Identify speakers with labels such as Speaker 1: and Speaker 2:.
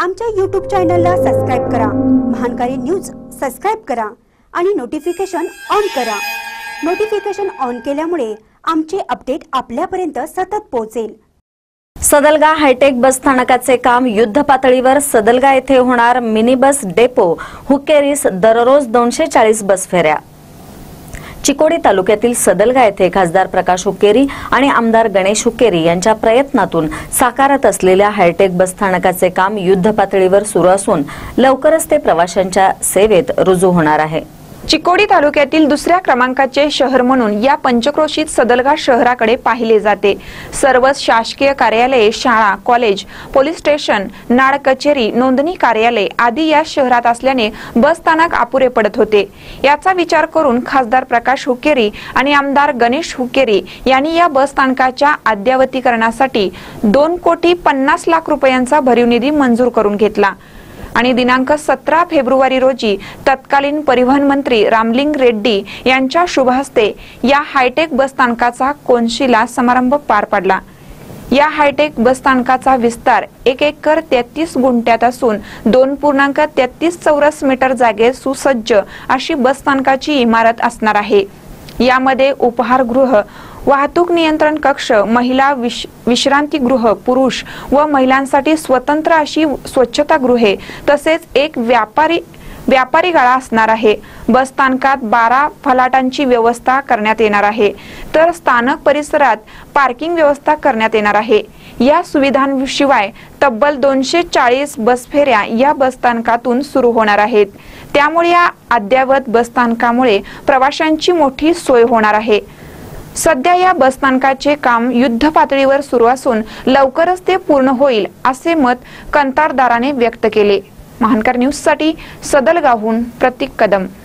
Speaker 1: आमच्या YouTube चॅनलला subscribe करा, महानकारी न्यूज सबस्क्राइब करा आणि नोटिफिकेशन ऑन करा। नोटिफिकेशन ऑन केल्यामुळे आमचे अपडेट आपल्यापर्यंत सतत पोहोचेल।
Speaker 2: सदलगा हायटेक बस स्थानकाचे काम युद्ध पातळीवर सदलगा येथे होणार। मिनी बस डेपो हुक्केरीस दररोज 240 बस फेऱ्या। चिकोडी तालुक्यातील सदलगा येथे खासदार प्रकाश हुक्केरी आणि आमदार गणेश हुक्केरी यांच्या प्रयत्नातून साकारत असलेल्या हायटेक बस स्थानकाचे काम युद्ध पातळीवर सुरू असून लवकरच ते प्रवाशांच्या सेवेत रुजू होणार आहे।
Speaker 3: चिकोडी तालुक्यातील दुसऱ्या क्रमांकाचे शहर म्हणून या पंचक्रोशीत सदलगा शहराकडे पाहिले जाते। सर्व शासकीय कार्यालये, शाळा, कॉलेज, पोलीस स्टेशन, नाड कचेरी, नोंदणी कार्यालय आदी या शहरात असल्याने बस स्थानक अपुरे पडत होते। याचा विचार करून खासदार प्रकाश हुक्केरी आणि आमदार गणेश हुक्केरी यांनी या बस स्थानकाच्या अद्ययावतीकरणासाठी 2,50,00,000 रुपयांचा भरीव निधी मंजूर करून घेतला आणि दिनांक 17 फेब्रुवारी रोजी तत्कालीन परिवहन मंत्री रामलिंग रेड्डी यांच्या शुभ हस्ते या हायटेक बस स्थानकाचा कोनशिला समारंभ पार पडला। या हायटेक बस स्थानकाचा विस्तार 1 एकर 33 गुंठ्यात असून 2.33 चौरस मीटर जागेत सुसज्ज अशी बस स्थानकाची इमारत असणार आहे। यामध्ये उपहारगृह, वाहतूक नियंत्रण कक्ष, महिला विश्रांतीगृह, पुरुष व महिलांसाठी स्वतंत्र अशी स्वच्छतागृहे तसेच एक व्यापारी गाळा असणार आहे। बस स्थानकात 12 फलाटांची व्यवस्था करण्यात येणार आहे, तर स्थानक परिसरात पार्किंग व्यवस्था करण्यात येणार आहे। या सुविधांशिवाय तब्बल 240 बस फेऱ्या या बस स्थानकातून सुरू होणार आहेत। त्यामुळे या अद्ययावत बस स्थानकामुळे प्रवाशांची मोठी सोय होणार आहे। सध्या या बस स्थानकाचे काम युद्ध पातळीवर सुरू असून लवकरच ते पूर्ण होईल असे मत कंत्राटदाराने व्यक्त केले। महानकर न्यूज साठी सदलगाहून प्रतीक कदम।